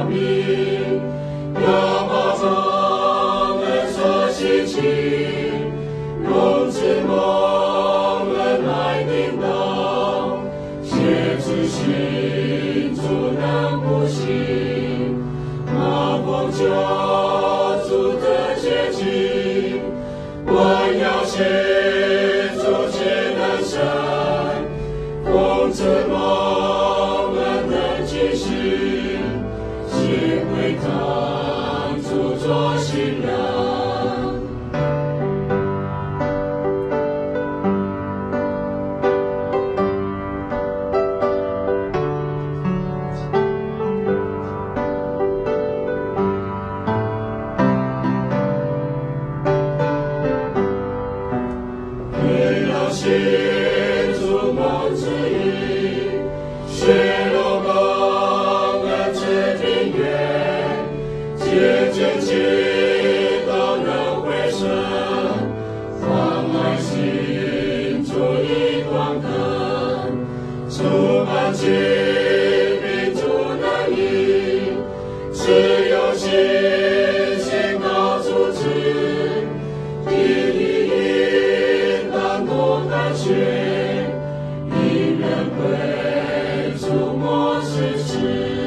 明，要把他们所兴起，用智梦人来领导，写出新主难不行，马蜂救主的结局，我要写出艰难山，奉智梦人的继续，写回他主做新人。写出梦之意，写落梦人之平原，借真情到人回声，放爱心足以光灯，充满亲民主难移，只有信心高主旨，学一人归主莫失事。